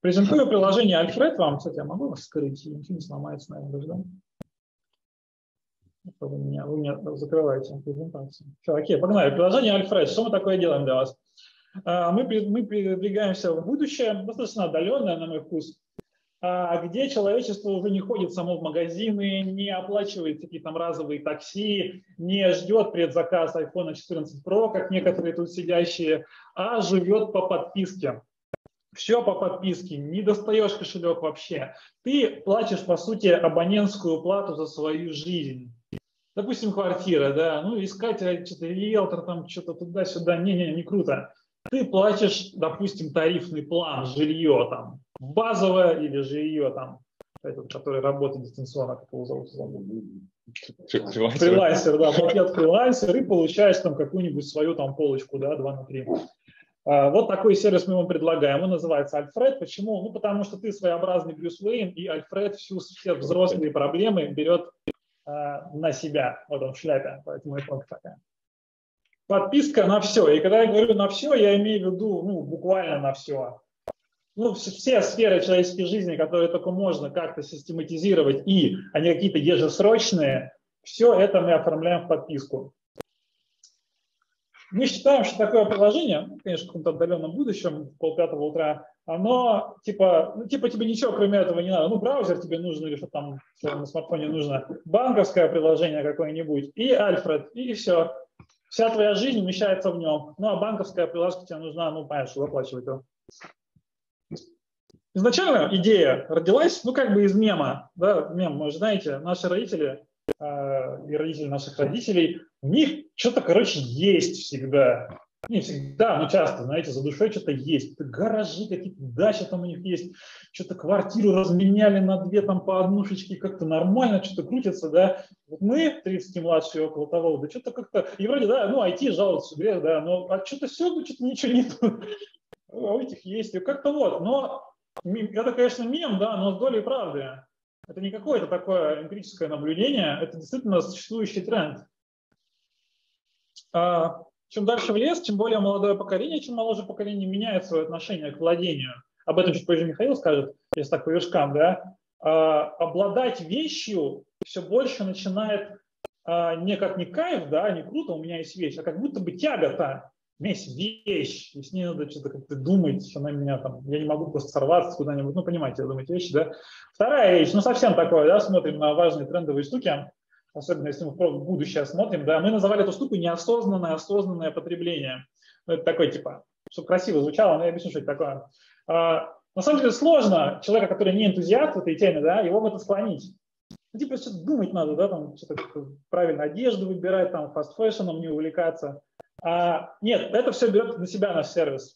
Презентую приложение Альфред вам. Кстати, я могу вас скрыть? Ничего не сломается, наверное, даже, да? Вы меня закрываете презентацию. Все, окей, погнали. Приложение Альфред. Что мы такое делаем для вас? Мы передвигаемся в будущее, достаточно отдаленное, на мой вкус, где человечество уже не ходит само в магазины, не оплачивает какие-то там разовые такси, не ждет предзаказ iPhone 14 Pro, как некоторые тут сидящие, а живет по подписке. Все по подписке, не достаешь кошелек вообще. Ты платишь, по сути, абонентскую плату за свою жизнь. Допустим, квартира, да, ну, искать что-то риэлтор, там, что-то туда-сюда, не круто. Ты платишь, допустим, тарифный план, жилье там, базовое или жилье там, этот, который работает дистанционно, как его зовут? Фрилансер, да, пакет фрилансер, и получаешь там какую-нибудь свою там полочку, да, 2 на 3. Вот такой сервис мы вам предлагаем. Он называется Альфред. Почему? Ну, потому что ты своеобразный Брюс Уэйн, и Альфред все взрослые проблемы берет на себя. Вот он в шляпе, поэтому иконка такая. Подписка на все. И когда я говорю на все, я имею в виду, ну, буквально на все. Ну, все сферы человеческой жизни, которые только можно как-то систематизировать, и они какие-то ежесрочные, все это мы оформляем в подписку. Мы считаем, что такое приложение, конечно, в каком-то отдаленном будущем, в 4:30 утра, оно типа тебе ничего кроме этого не надо. Ну, браузер тебе нужен или что там на смартфоне нужно, банковское приложение какое-нибудь и Альфред, и все. Вся твоя жизнь умещается в нем. Ну, а банковская приложка тебе нужна, ну, понятно, чтобы оплачивать его. Изначально идея родилась, ну, как бы из мема. Да, мем, вы же знаете, наши родители и родители наших родителей, у них что-то, короче, есть всегда. Не всегда, но часто, знаете, за душой что-то есть. Это гаражи какие-то, дачи там у них есть. Что-то квартиру разменяли на 2 там по однушечке, как-то нормально что-то крутится, да. Вот мы, 30 и младшие, около того, да что-то как-то, и вроде, да, ну, IT жалуется, грех, да, но что-то все, что-то ничего нет. А у этих есть, и как-то вот, но это, конечно, мем, да, но с долей правды. Это не какое-то такое эмпирическое наблюдение, это действительно существующий тренд. Чем дальше в лес, чем более молодое поколение, чем моложе поколение меняет свое отношение к владению. Об этом чуть позже Михаил скажет, если так по вершкам, да. Обладать вещью все больше начинает не как не кайф, да, не круто, у меня есть вещь, а как будто бы тягота. У меня есть вещь, и с ней надо что-то как-то думать, она меня там, я не могу просто сорваться куда-нибудь, ну, понимаете, думать вещи, да. Вторая вещь, ну, совсем такое, да, смотрим на важные трендовые штуки, особенно если мы в будущее смотрим, да, мы называли эту штуку неосознанное, осознанное потребление. Ну, это такое, типа, чтобы красиво звучало, но я объясню, что это такое. На самом деле сложно человека, который не энтузиаст в этой теме, да, его в это склонить. Ну, типа, что-то думать надо, да, там, что-то правильно одежду выбирать, там, фаст-фэшеном не увлекаться. Нет, это все берет на себя наш сервис.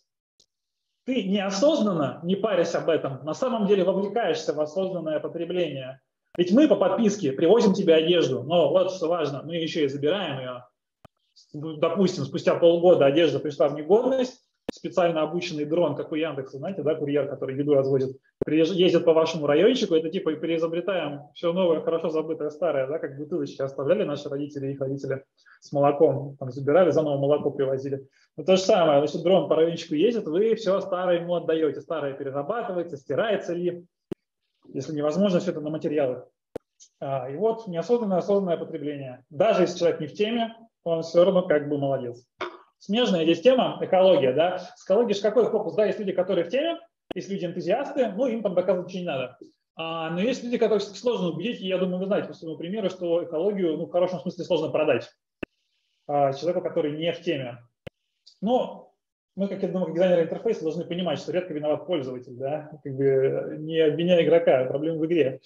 Ты неосознанно, не парясь об этом, на самом деле вовлекаешься в осознанное потребление. Ведь мы по подписке привозим тебе одежду, но вот что важно, мы еще и забираем ее. Допустим, спустя полгода одежда пришла в негодность, специально обученный дрон, как у Яндекса, знаете, да, курьер, который еду развозит, ездит по вашему райончику, это типа переизобретаем все новое, хорошо забытое старое, да, как бутылочки оставляли наши родители и их родители с молоком, там забирали, заново молоко привозили. Но то же самое, значит, дрон по райончику ездит, вы все старое ему отдаете, старое перерабатывается, стирается ли, если невозможно, все это на материалы. И вот неосознанное, осознанное потребление. Даже если человек не в теме, он все равно как бы молодец. Смежная здесь тема экология, да. С экологией же какой фокус? Да, есть люди, которые в теме, есть люди энтузиасты, ну, им там доказывать ничего не надо. Но есть люди, которых сложно убедить, и я думаю, вы знаете по своему примеру, что экологию, ну, в хорошем смысле сложно продать человеку, который не в теме. Но мы, как, я думаю, как дизайнеры интерфейса, должны понимать, что редко виноват пользователь, да, как бы не обвиняя игрока, проблема в игре.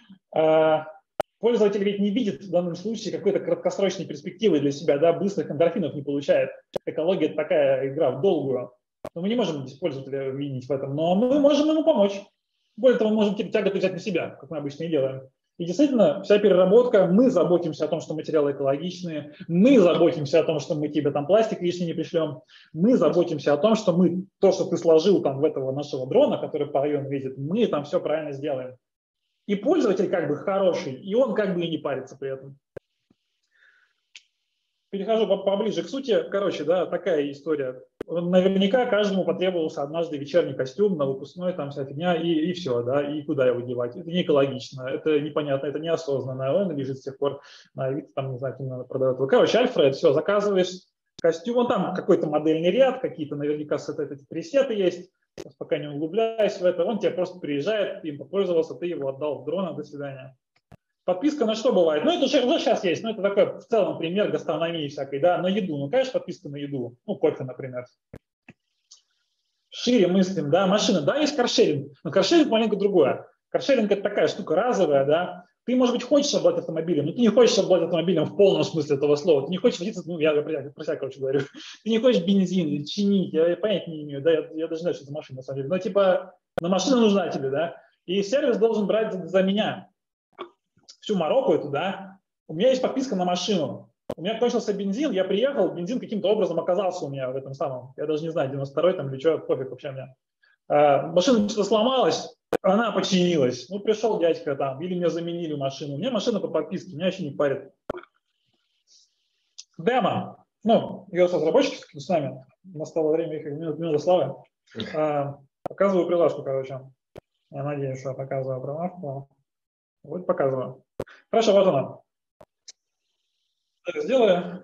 Пользователь ведь не видит в данном случае какой-то краткосрочной перспективы для себя, да, быстрых эндорфинов не получает. Экология – это такая игра в долгую. Но мы не можем пользователя видеть в этом, но мы можем ему помочь. Более того, мы можем тяготу взять на себя, как мы обычно и делаем. И действительно, вся переработка, мы заботимся о том, что материалы экологичные, мы заботимся о том, что мы тебе там пластик лишний не пришлем, мы заботимся о том, что мы то, что ты сложил там в этого нашего дрона, который по району ездит, мы там все правильно сделаем. И пользователь как бы хороший, и он как бы и не парится при этом. Перехожу поближе к сути. Короче, да, такая история. наверняка каждому потребовался однажды вечерний костюм на выпускной, там вся фигня, и все, да, и куда его девать. Это не экологично, это непонятно, это неосознанно, он лежит с тех пор на вид, там, не знаю, кем продает. Короче, Альфред, все, заказываешь костюм, он там какой-то модельный ряд, какие-то наверняка эти пресеты есть, сейчас пока не углубляюсь в это, он тебе просто приезжает, ты им попользовался, ты его отдал в дрона, до свидания. Подписка на что бывает? Ну, это уже сейчас есть, но это такой в целом пример гастрономии всякой, да, на еду. Ну, конечно, подписка на еду, ну, кофе, например. Шире мыслим, да, машина, да, есть каршеринг, но каршеринг маленько другое. Каршеринг – это такая штука разовая, да. Ты, может быть, хочешь обладать автомобилем, но ты не хочешь обладать автомобилем в полном смысле этого слова. Ты не хочешь водиться, ну, я про себя, короче, говорю. Ты не хочешь бензин, чинить, я понятия не имею, да, я даже не знаю, что это машина, на самом деле. Но, типа, но машина нужна тебе, да, и сервис должен брать за меня всю мороку эту, да. У меня есть подписка на машину. У меня кончился бензин, я приехал, бензин каким-то образом оказался у меня в этом самом, я даже не знаю, 92-й там или что, пофиг вообще мне. Машина что-то сломалась, она починилась. Ну, пришел дядька там, или мне заменили машину. У меня машина по подписке, меня вообще не парит. Демо. Ну, разработчики с нами. Настало время их минуты славы. Показываю приложку, короче. Я надеюсь, что я показываю приложку. Вот показываю. Хорошо, вот она. Так, сделаю.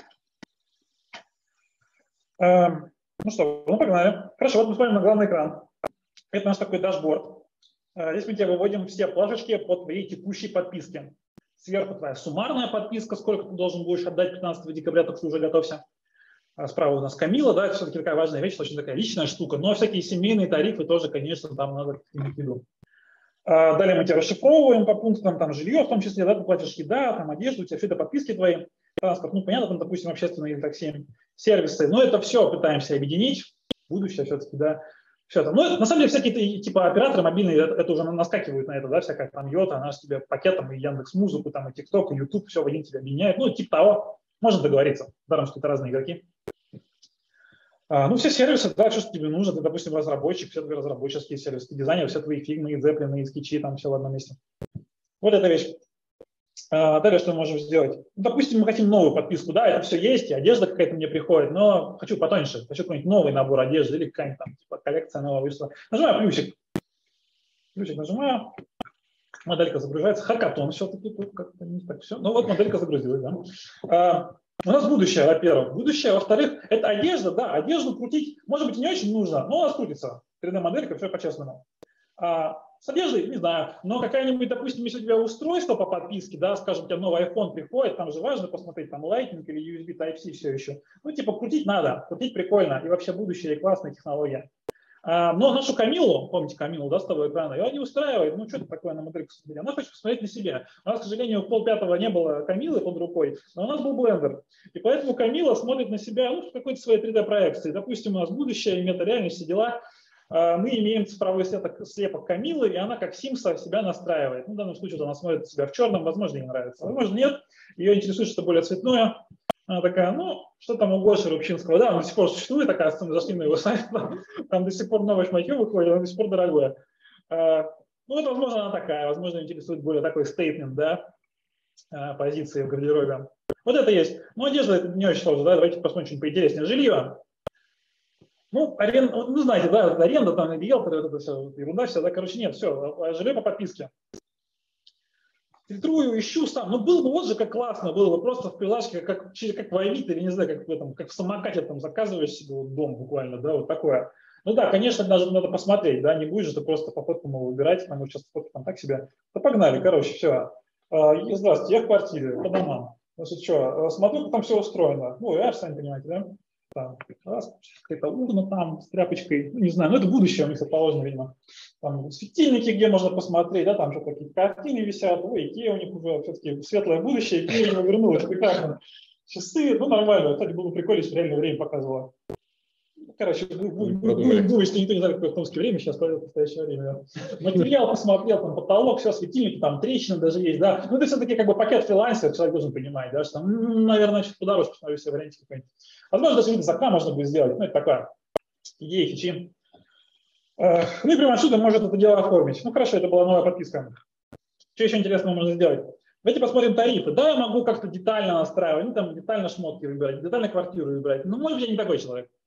Ну что, ну погнали. Хорошо, вот мы смотрим на главный экран. Это наш такой дашборд. Здесь мы тебе выводим все плашечки по твоей текущей подписке. Сверху твоя суммарная подписка, сколько ты должен будешь отдать 15 декабря, так что уже готовься. Справа у нас Камила, да, это все-таки такая важная вещь, очень такая личная штука. Но всякие семейные тарифы тоже, конечно, там надо иметь в виду. Далее мы тебя расшифровываем по пунктам, там жилье в том числе, да, ты платишь еда, там одежду, у тебя все это подписки твои, транспорт, ну понятно, там, допустим, общественные или такси, сервисы, но это все пытаемся объединить, будущее все-таки, да, все это. Ну, это, на самом деле, всякие типа операторы мобильные, это уже наскакивают на это, да, всякая там Йота, она же тебе пакетом и Яндекс.Музыку, там и ТикТок, и Ютуб, все в один тебя объединяет, ну, типа того, можно договориться, даром, что это разные игроки. Ну, все сервисы, да, что тебе нужно, ты, допустим, разработчик, все твои разработческие сервисы, ты дизайнер, все твои фигмы, зеплины, скетчи, там все в одном месте. Вот эта вещь. Далее что мы можем сделать? Ну, допустим, мы хотим новую подписку, да, это все есть, и одежда какая-то мне приходит, но хочу потоньше, хочу какой-нибудь новый набор одежды или какая-нибудь там типа, коллекция новая вышла. Нажимаю плюсик. Плюсик нажимаю, моделька загружается, хакатон все-таки, тут как-то не так все. Ну вот моделька загрузилась, да. У нас будущее, во-первых. Будущее, во-вторых, это одежда, да, одежду крутить, может быть, не очень нужно, но у нас крутится. 3D-моделька, все по-честному. С одеждой, не знаю, но какая-нибудь, допустим, если у тебя устройство по подписке, да, скажем, у тебя новый iPhone приходит, там же важно посмотреть, там Lightning или USB Type-C все еще. Ну, типа, крутить надо, крутить прикольно, и вообще будущее, и классная технология. Но нашу Камилу, помните Камилу, да, с того экрана, ее не устраивает, ну, что-то такое на модельку смотреть. Она хочет посмотреть на себя. У нас, к сожалению, в 4:30 не было Камилы под рукой, но у нас был блендер. И поэтому Камила смотрит на себя, ну, в какой-то своей 3D-проекции. Допустим, у нас будущее, мета-реальность, все дела. Мы имеем цифровой слепок Камилы, и она как Симса себя настраивает. Ну, в данном случае она смотрит себя в черном, возможно, ей нравится, возможно, нет. Ее интересует что-то более цветное. Она такая, ну, что там у Гоши Рубчинского, да, он до сих пор существует, такая, зашли на его сайт, там до сих пор новое шматье выходит, оно до сих пор дорогое. Ну, вот, возможно, она такая, возможно, интересует более такой стейтмент, да, позиции в гардеробе. Вот это есть. Ну, одежда, это не очень сложно, да, давайте посмотрим что-нибудь поинтереснее. Жилье. Ну, аренда, ну, знаете, да, аренда, там, риэлторы, вот это все, ерунда вся, да, короче, нет, все, жилье по подписке. Фильтрую, ищу сам. Ну, было бы вот же как классно было бы просто в приложке, как в Авито, или не знаю, как в этом, как в самокате там заказываешь себе вот дом буквально, да, вот такое. Ну да, конечно, даже надо посмотреть, да, не будешь же ты просто по фоткам его выбирать, потому что сейчас фотки там так себе. Да погнали, короче, все. Здравствуйте, я в квартире, по домам. Значит, что, смотрю, как там все устроено. Ну, я сами понимаете, да? Там, какая-то урна там с тряпочкой, ну, не знаю, но это будущее у них положено, видимо. Там светильники, где можно посмотреть, да, там что-то какие-то картины висят, ой, Икеа у них уже все-таки светлое будущее, Икеа вернулась, прекрасно. Часы, ну, нормально, кстати, было бы прикольно, если реальное время показывало. Короче, будет, что никто не знает, какое в Томске время, сейчас в настоящее время. Материал посмотрел, там потолок, все, светильники, там трещины даже есть, да. Ну, это все-таки как бы пакет фрилансера, человек должен понимать, да, что там, наверное, чуть подороже посмотрю себе варианте какой-нибудь. Возможно, даже вид из окна можно будет сделать, ну, это такая идея, фичи. Ну, и прямо отсюда может это дело оформить. Ну, хорошо, это была новая подписка. Что еще интересного можно сделать? Давайте посмотрим тарифы. Да, я могу как-то детально настраивать, ну, там, детально шмотки выбирать, детально квартиру выбирать. Но, может быть, я не такой человек.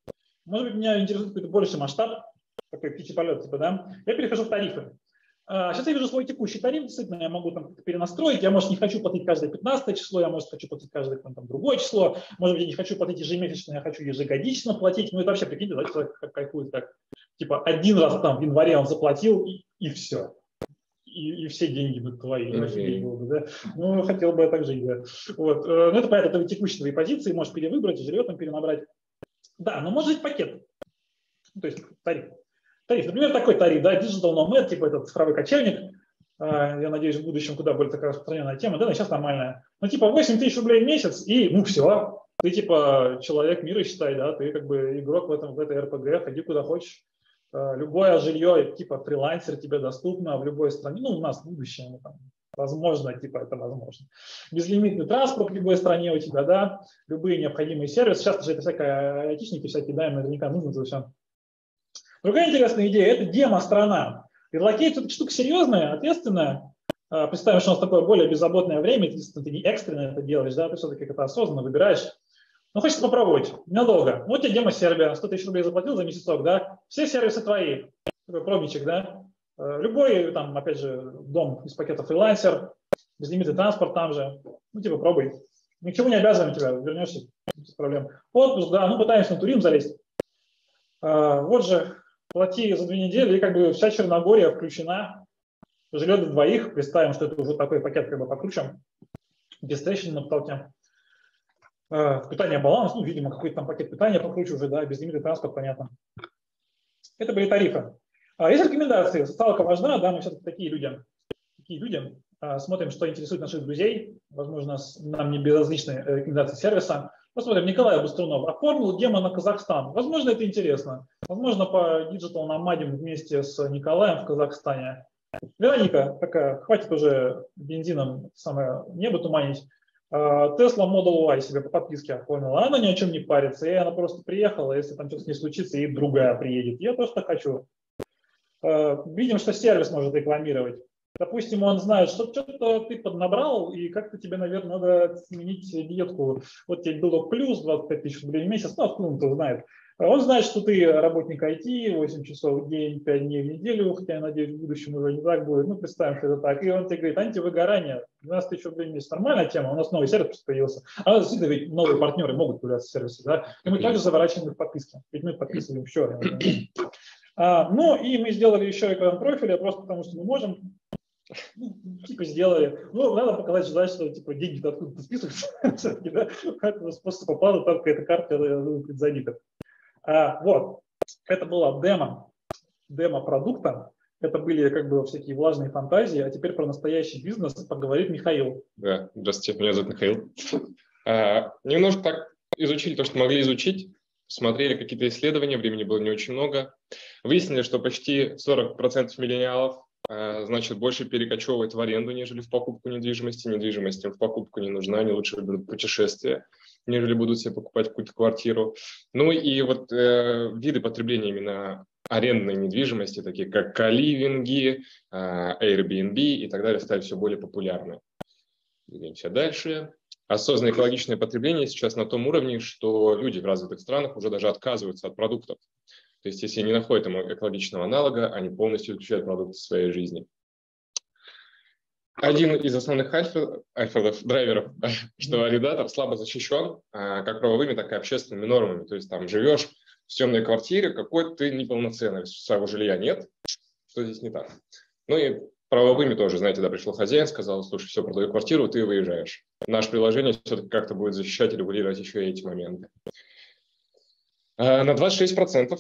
Может быть, меня интересует какой-то больший масштаб, такой птичий-полет, типа, да, я перехожу в тарифы. Сейчас я вижу свой текущий тариф, действительно, я могу там перенастроить, я, может, не хочу платить каждое 15 число, я, может, хочу платить каждое там, другое число, может быть, я не хочу платить ежемесячно, я хочу ежегодично платить, ну, это вообще, прикиньте, да, человек кайфует так, типа, один раз там в январе он заплатил, и все. И все деньги будут твои. Офигеть было бы, да? Ну, хотел бы я так жить, да. Вот. Ну, это понятно, это текущие твои позиции, можешь перевыбрать, жилье там перенабрать. Да, но может быть пакет. То есть тариф. Тариф. Например, такой тариф, да, Digital Nomad, типа этот цифровой кочевник. Я надеюсь, в будущем куда более такая распространенная тема, да, но сейчас нормальная. Ну, типа 8 тысяч рублей в месяц, и, ну, все. Ты, типа, человек мира, считай, да, ты, как бы, игрок в этой РПГ, ходи куда хочешь. Любое жилье, типа, фрилансер тебе доступно в любой стране. Ну, у нас в будущем, там, возможно, типа, это возможно. Безлимитный транспорт в любой стране у тебя, да, любые необходимые сервисы. Сейчас же это всякие айтишники всякие, да, им наверняка нужно это все. Другая интересная идея – это демо-страна. Релокейт – это штука серьезная, ответственная. Представим, что у нас такое более беззаботное время, ты не экстренно это делаешь, да, ты все-таки это осознанно выбираешь. Ну, хочется попробовать, недолго. Вот тебе демо-сервер, 100 тысяч рублей заплатил за месяцок, да, все сервисы твои, такой пробничек, да. Любой, там, опять же, дом из пакета фрилансер, безлимитный транспорт там же, ну, типа, пробуй. Ничего не обязываем тебя, вернешься без проблем. Отпуск, да, ну, пытаемся на туризм залезть. Вот же, плати за 2 недели, и как бы вся Черногория включена. Жилье для двоих, представим, что это уже такой пакет как бы покруче, без трещин на потолке. Питание баланс, ну, видимо, какой-то там пакет питания покруче уже, да, безлимитный транспорт, понятно. Это были тарифы. Есть рекомендации, социалка важна, да, мы все-таки такие люди. Смотрим, что интересует наших друзей, возможно, нам не безразличны рекомендации сервиса. Посмотрим, Николай Быструнов оформил демо на Казахстан. Возможно, это интересно. Возможно, по Digital Nomad вместе с Николаем в Казахстане. Вероника такая, хватит уже бензином самое небо туманить. Tesla Model Y себе по подписке оформила. Она ни о чем не парится. И она просто приехала, если там что-то не случится, и другая приедет. Я тоже так хочу. Видим, что сервис может рекламировать. Допустим, он знает, что что-то ты поднабрал, и как-то тебе, наверное, надо сменить диетку. Вот тебе было плюс 25 тысяч рублей в месяц, ну, откуда он это знает. Он знает, что ты работник IT, 8 часов в день, 5 дней в неделю, хотя, я надеюсь, в будущем уже не так будет. Ну, представим, что это так. И он тебе говорит, антивыгорание, 12 тысяч рублей в месяц, нормальная тема, у нас новый сервис появился. А действительно, ведь новые партнеры могут появляться в сервисе, да? И мы также заворачиваем их в подписки. Ведь мы подписываем еще. Ну, и мы сделали еще реклампрофили, просто потому что мы можем. Ну, типа сделали. Ну, надо показать, что типа деньги откуда-то списываются. Да? Это способ оплаты, там какая-то карта предзабита. Вот. Это была демо продукта. Это были как бы всякие влажные фантазии. А теперь про настоящий бизнес поговорит Михаил. Да, здравствуйте, меня зовут Михаил. Немножко так изучили то, что могли изучить. Смотрели какие-то исследования, времени было не очень много. Выяснили, что почти 40% миллениалов значит, больше перекочевывать в аренду, нежели в покупку недвижимости. Недвижимость им в покупку не нужна, они лучше выберут путешествия, нежели будут себе покупать какую-то квартиру. Ну и вот виды потребления именно арендной недвижимости, такие как коливинги, Airbnb и так далее, стали все более популярны. Двигаемся дальше. Осознанное экологичное потребление сейчас на том уровне, что люди в развитых странах уже даже отказываются от продуктов. То есть, если не находят ему экологичного аналога, они полностью исключают продукты своей жизни. Один из основных драйверов, что арендатор слабо защищен как правовыми, так и общественными нормами. То есть, там живешь в съемной квартире, какой ты неполноценный, своего жилья нет, что здесь не так. Ну и правовыми тоже, знаете, да, пришел хозяин, сказал, слушай, все, продаю квартиру, ты выезжаешь. Наше приложение все-таки как-то будет защищать и регулировать еще и эти моменты. На 26%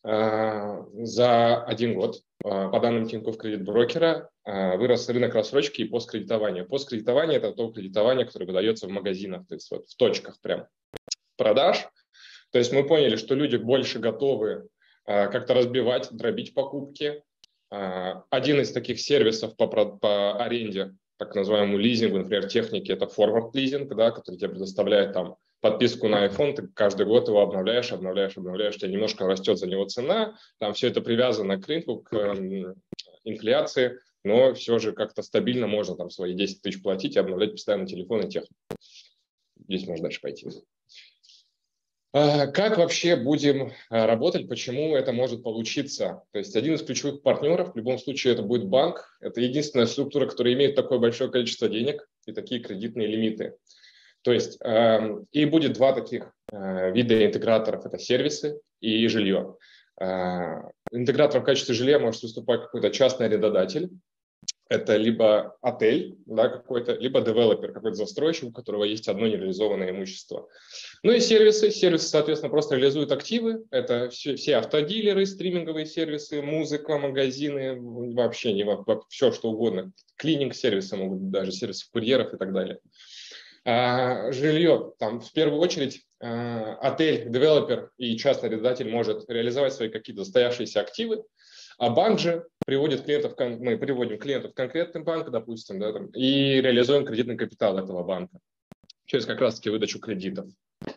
за 1 год, по данным Тинькофф кредит-брокера, вырос рынок рассрочки и посткредитования. Посткредитование – это то кредитование, которое выдается в магазинах, то есть вот в точках прям продаж. То есть мы поняли, что люди больше готовы как-то разбивать, дробить покупки. Один из таких сервисов по аренде, так называемому лизингу, например, техники, это forward лизинг, да, который тебе предоставляет там подписку на iPhone, ты каждый год его обновляешь, у тебя немножко растет за него цена, там все это привязано к рынку, к инфляции, но все же как-то стабильно можно там свои 10 тысяч платить и обновлять постоянно телефон и технику. Здесь можно дальше пойти. Как вообще будем работать, почему это может получиться? То есть один из ключевых партнеров, в любом случае это будет банк, это единственная структура, которая имеет такое большое количество денег и такие кредитные лимиты. То есть и будет два таких вида интеграторов, это сервисы и жилье. Интегратором в качестве жилья может выступать какой-то частный арендодатель. Это либо отель, да, какой-то, либо девелопер, какой-то застройщик, у которого есть одно нереализованное имущество. Ну и сервисы. Сервисы, соответственно, просто реализуют активы. Это все автодилеры, стриминговые сервисы, музыка, магазины, вообще не все, что угодно. Клининг-сервисы могут быть, даже сервисы курьеров и так далее. Жилье, там в первую очередь отель, девелопер и частный арендодатель может реализовать свои какие-то застоявшиеся активы, а банк же приводит клиентов, мы приводим клиентов в конкретный банк, допустим, да, там, и реализуем кредитный капитал этого банка через как раз-таки выдачу кредитов.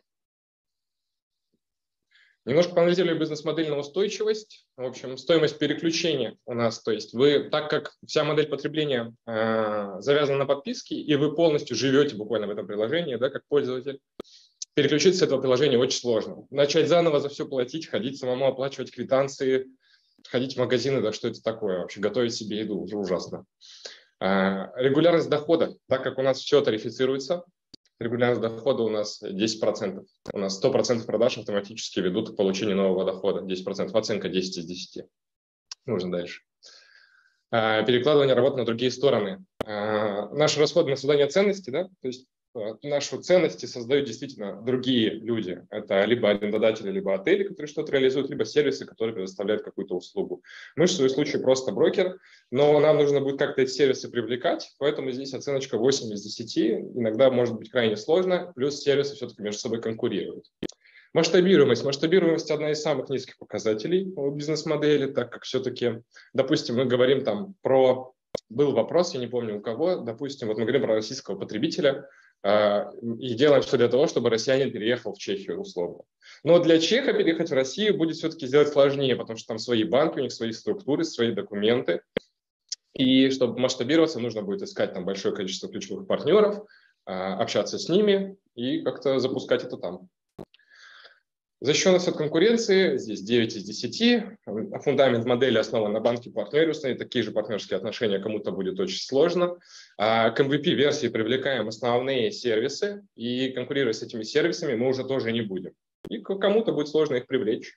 Немножко поанализировали бизнес-модель на устойчивость. В общем, стоимость переключения у нас, то есть вы, так как вся модель потребления завязана на подписке, и вы полностью живете буквально в этом приложении, да, как пользователь, переключиться с этого приложения очень сложно. Начать заново за все платить, ходить самому оплачивать квитанции, ходить в магазины, да что это такое вообще, готовить себе еду, уже ужасно. Регулярность дохода, так как у нас все тарифицируется, регулярность дохода у нас 10%. У нас 100% продаж автоматически ведут к получению нового дохода, 10%, оценка 10 из 10. Нужно дальше. Перекладывание работы на другие стороны. Наши расходы на создание ценности, да, то есть наши ценности создают действительно другие люди. Это либо арендодатели, либо отели, которые что-то реализуют, либо сервисы, которые предоставляют какую-то услугу. Мы в своем случае просто брокер, но нам нужно будет как-то эти сервисы привлекать, поэтому здесь оценочка 8 из 10. Иногда может быть крайне сложно, плюс сервисы все-таки между собой конкурируют. Масштабируемость. Масштабируемость – одна из самых низких показателей у бизнес-модели, так как все-таки, допустим, мы говорим там про… Был вопрос, я не помню у кого, допустим, вот мы говорим про российского потребителя, и делаем все для того, чтобы россиянин переехал в Чехию условно. Но для чеха переехать в Россию будет все-таки сделать сложнее, потому что там свои банки, у них свои структуры, свои документы. И чтобы масштабироваться, нужно будет искать там большое количество ключевых партнеров, общаться с ними и как-то запускать это там. Защищенность от конкуренции, здесь 9 из 10. Фундамент модели основан на банке партнерстве, такие же партнерские отношения кому-то будет очень сложно. К MVP-версии привлекаем основные сервисы, и конкурировать с этими сервисами мы уже тоже не будем. И кому-то будет сложно их привлечь.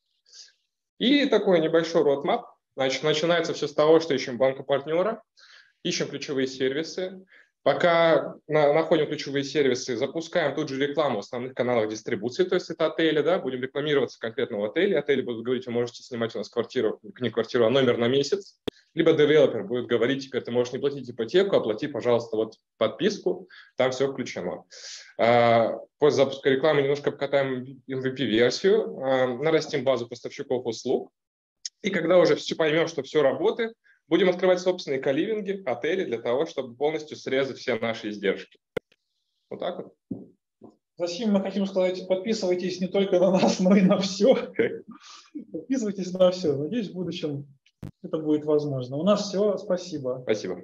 И такой небольшой roadmap. Значит, начинается все с того, что ищем банка-партнера, ищем ключевые сервисы. Пока находим ключевые сервисы, запускаем тут же рекламу в основных каналах дистрибуции, то есть это отели, да, будем рекламироваться конкретно в отеле. Отели будут говорить, вы можете снимать у нас квартиру, не квартиру, а номер на месяц. Либо девелопер будет говорить, теперь ты можешь не платить ипотеку, оплати, пожалуйста, вот подписку, там все включено. После запуска рекламы немножко покатаем MVP-версию, нарастим базу поставщиков услуг. И когда уже все поймем, что все работает, будем открывать собственные коливинги, отели для того, чтобы полностью срезать все наши издержки. Вот так вот. Спасибо, мы хотим сказать, подписывайтесь не только на нас, но и на все. Подписывайтесь на все. Надеюсь, в будущем это будет возможно. У нас все. Спасибо. Спасибо.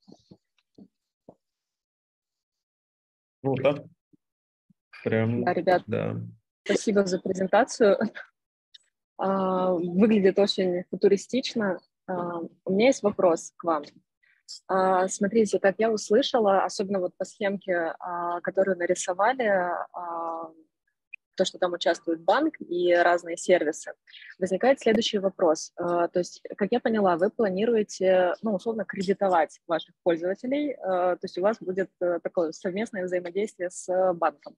Круто. Прям, Да, ребят, да. спасибо за презентацию. Выглядит очень футуристично. У меня есть вопрос к вам. Смотрите, как я услышала, особенно вот по схемке, которую нарисовали, то, что там участвует банк и разные сервисы, возникает следующий вопрос. То есть, как я поняла, вы планируете, ну, условно, кредитовать ваших пользователей, то есть у вас будет такое совместное взаимодействие с банком.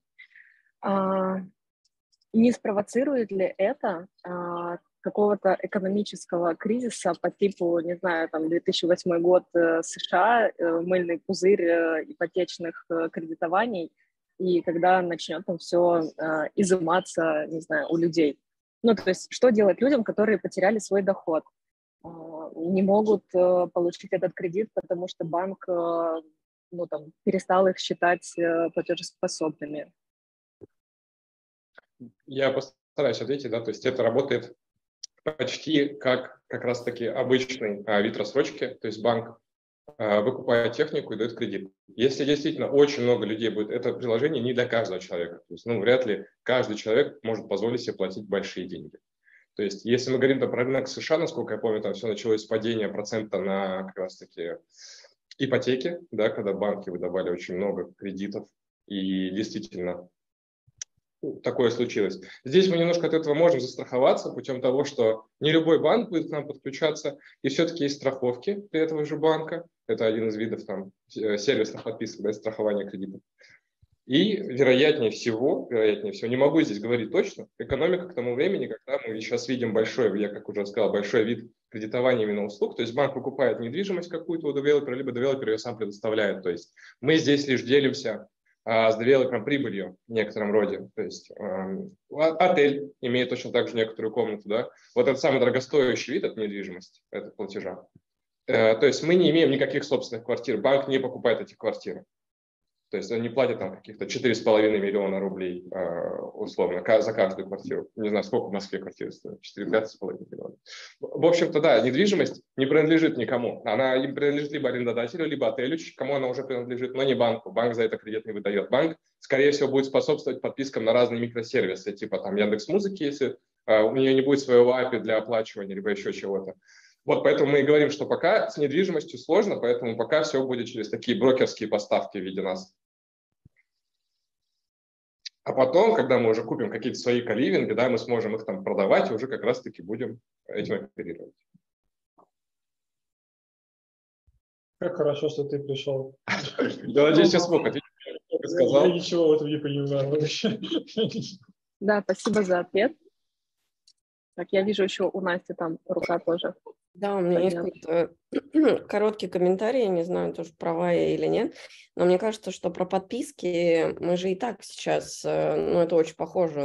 Не спровоцирует ли это какого-то экономического кризиса по типу, не знаю, там 2008 год США, мыльный пузырь ипотечных кредитований, и когда начнет там все изыматься, не знаю, у людей? Ну, то есть что делать людям, которые потеряли свой доход, не могут получить этот кредит, потому что банк, ну, там, перестал их считать платежеспособными? Я постараюсь ответить, да, то есть это работает почти как раз-таки обычный вид рассрочки, то есть банк выкупает технику и дает кредит. Если действительно очень много людей будет, это приложение не для каждого человека. То есть, вряд ли каждый человек может позволить себе платить большие деньги. То есть, если мы говорим про рынок США, насколько я помню, там все началось с падения процента на как раз-таки ипотеки, да, когда банки выдавали очень много кредитов, и действительно такое случилось. Здесь мы немножко от этого можем застраховаться путем того, что не любой банк будет к нам подключаться, и все-таки есть страховки для этого же банка. Это один из видов там сервисных подписок, да, страхования кредитов. И вероятнее всего, не могу здесь говорить точно, экономика к тому времени, когда мы сейчас видим большой, я как уже сказал, большой вид кредитования именно услуг, то есть банк выкупает недвижимость какую-то у девелопера, либо девелопер ее сам предоставляет. То есть мы здесь лишь делимся с девелопером прибылью в некотором роде. То есть отель имеет точно так же некоторую комнату. Да? Вот это самый дорогостоящий вид от недвижимости, это платежа. То есть мы не имеем никаких собственных квартир, банк не покупает эти квартиры. То есть они платят там каких-то 4,5 миллиона рублей условно за каждую квартиру. Не знаю, сколько в Москве квартиры стоят, 4-5,5 миллиона. В общем-то, да, недвижимость не принадлежит никому. Она им принадлежит либо арендодателю, либо отелю, кому она уже принадлежит, но не банку. Банк за это кредит не выдает. Банк, скорее всего, будет способствовать подпискам на разные микросервисы, типа там Яндекс.Музыки, если у нее не будет своего API для оплачивания, либо еще чего-то. Вот поэтому мы и говорим, что пока с недвижимостью сложно, поэтому пока все будет через такие брокерские поставки в виде нас. А потом, когда мы уже купим какие-то свои коливинги, да, мы сможем их там продавать и уже как раз-таки будем этим оперировать. Как хорошо, что ты пришел. Я надеюсь, я смог ответить. Я ничего в этом не понимаю вообще. Да, спасибо за ответ. Так, я вижу еще у Насти там рука тоже. Да, у меня есть короткий комментарий, я не знаю, тоже права я или нет, но мне кажется, что про подписки мы же и так сейчас, это очень похоже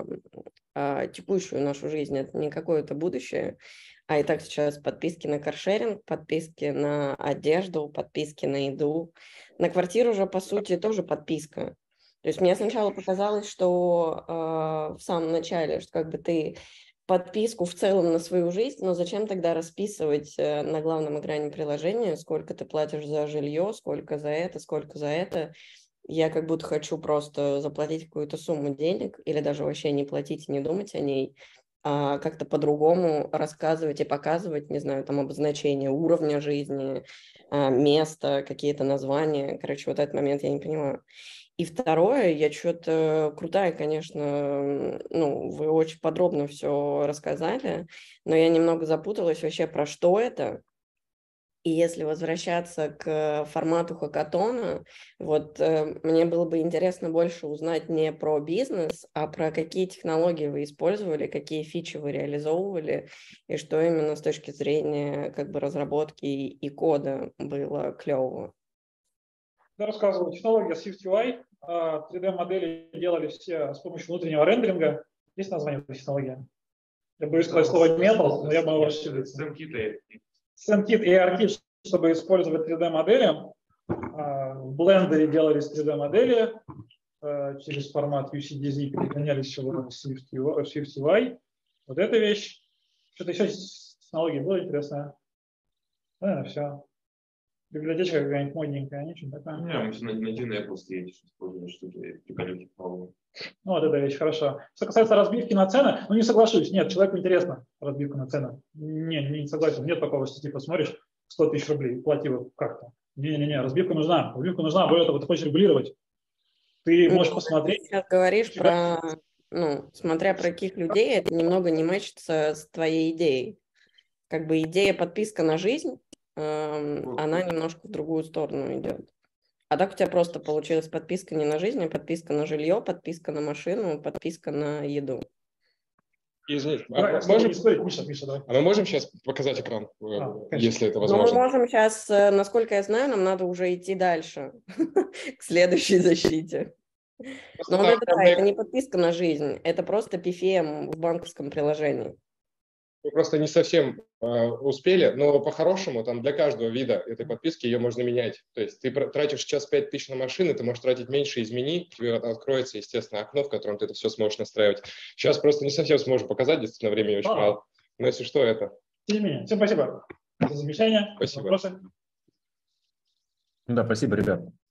на текущую нашу жизнь, это не какое-то будущее, а и так сейчас подписки на каршеринг, подписки на одежду, подписки на еду, на квартиру же, по сути, тоже подписка. То есть мне сначала показалось, что в самом начале, что как бы ты подписку в целом на свою жизнь, но зачем тогда расписывать на главном экране приложения, сколько ты платишь за жилье, сколько за это. Я как будто хочу просто заплатить какую-то сумму денег или даже вообще не платить и не думать о ней, а как-то по-другому рассказывать и показывать, не знаю, там обозначение уровня жизни, места, какие-то названия. Короче, вот этот момент я не понимаю. И второе, я что-то крутая, конечно, вы очень подробно все рассказали, но я немного запуталась вообще, про что это. И если возвращаться к формату хакатона, вот мне было бы интересно больше узнать не про бизнес, а про какие технологии вы использовали, какие фичи вы реализовывали, и что именно с точки зрения как бы разработки и кода было клевого. Я рассказывал, технология SwiftUI, 3D-модели делали все с помощью внутреннего рендеринга. Есть название этой технологии? Я боюсь сказать слово Metal, но я могу расшириться. SendKit и ARKit, чтобы использовать 3D-модели. В Blender делались 3D-модели через формат UCDZ, перегонялись все в SwiftUI. Вот эта вещь. Что-то еще с технологией было интересное. Наверное, все. Библиотечка какая-нибудь модненькая, ничего такое. Не, мы все нативные просто используем что-то прикольненькое. Вот эта вещь, хорошо. Что касается разбивки на цены, не соглашусь. Нет, человеку интересно разбивка на цены. Не согласен. Нет такого, что типа смотришь 100 тысяч рублей, плати вот как-то. Не, разбивка нужна. Разбивка нужна, более того, ты хочешь регулировать. Ты можешь посмотреть. Ты сейчас говоришь про, смотря про каких людей, это немного не мэчится с твоей идеей. Как бы идея подписка на жизнь, она немножко в другую сторону идет. А так у тебя просто получилась подписка не на жизнь, а подписка на жилье, подписка на машину, подписка на еду. Извините, мы можем сейчас показать экран, если это возможно? Мы можем сейчас, насколько я знаю, нам надо уже идти дальше, к следующей защите. Но это не подписка на жизнь, это просто PFM в банковском приложении. Мы просто не совсем успели, но по-хорошему там для каждого вида этой подписки ее можно менять. То есть ты тратишь сейчас 5000 на машины, ты можешь тратить меньше, измени, тебе откроется, естественно, окно, в котором ты это все сможешь настраивать. Сейчас просто не совсем сможем показать, действительно, времени очень мало. Но если что, это... Всем спасибо за замечания. Спасибо. Вопросы? Да, спасибо, ребят.